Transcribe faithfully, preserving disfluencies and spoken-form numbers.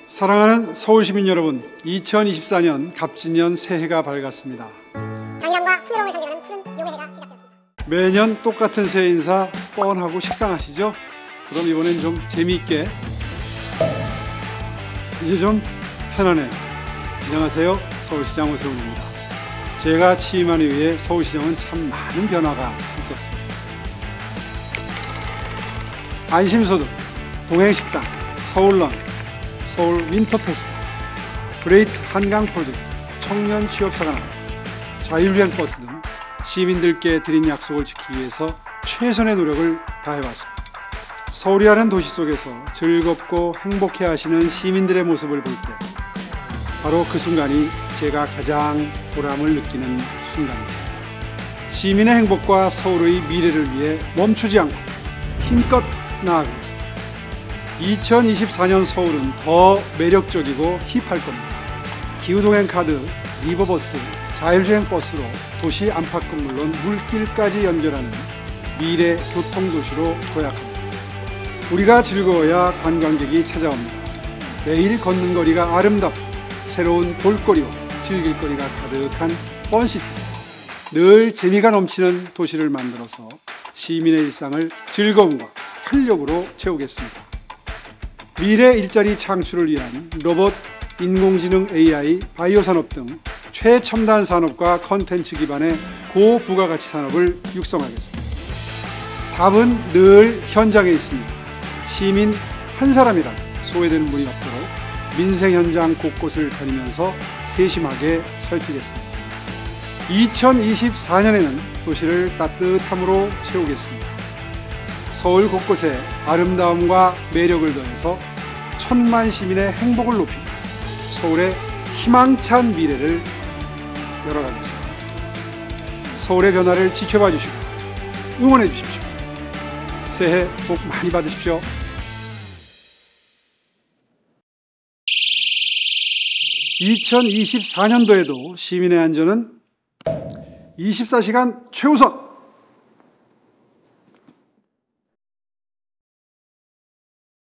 사랑하는 서울시민 여러분, 이천이십사 년 갑진년 새해가 밝았습니다. 강인함과 풍요로움을 상징하는 푸른 용의 해가 시작되었습니다. 매년 똑같은 새해 인사 뻔하고 식상하시죠? 그럼 이번엔 좀 재미있게, 이제 좀 편안해요. 안녕하세요, 서울시장 오세훈입니다. 제가 취임한 이후에 서울시정은 참 많은 변화가 있었습니다. 안심소득, 동행식당, 서울런, 서울 윈터페스타, 그레이트 한강 프로젝트, 청년 취업사관학, 자율주행 버스 등 시민들께 드린 약속을 지키기 위해서 최선의 노력을 다해왔습니다. 서울이라는 도시 속에서 즐겁고 행복해 하시는 시민들의 모습을 볼 때 바로 그 순간이 제가 가장 보람을 느끼는 순간입니다. 시민의 행복과 서울의 미래를 위해 멈추지 않고 힘껏 나아가겠습니다. 이천이십사 년 서울은 더 매력적이고 힙할 겁니다. 기후동행 카드, 리버버스, 자율주행 버스로 도시 안팎은 물론 물길까지 연결하는 미래 교통도시로 도약합니다. 우리가 즐거워야 관광객이 찾아옵니다. 매일 걷는 거리가 아름답고 새로운 볼거리와 즐길 거리가 가득한 펀시티, 늘 재미가 넘치는 도시를 만들어서 시민의 일상을 즐거움과 활력으로 채우겠습니다. 미래 일자리 창출을 위한 로봇, 인공지능 에이아이, 바이오 산업 등 최첨단 산업과 컨텐츠 기반의 고부가가치 산업을 육성하겠습니다. 답은 늘 현장에 있습니다. 시민 한 사람이라도 소외되는 분이 없도록 민생 현장 곳곳을 다니면서 세심하게 살피겠습니다. 이천이십사 년에는 도시를 따뜻함으로 채우겠습니다. 서울 곳곳에 아름다움과 매력을 더해서 천만 시민의 행복을 높이고 서울의 희망찬 미래를 열어가겠습니다. 서울의 변화를 지켜봐 주시고 응원해 주십시오. 새해 복 많이 받으십시오. 이천이십사 년도에도 시민의 안전은 이십사 시간 최우선!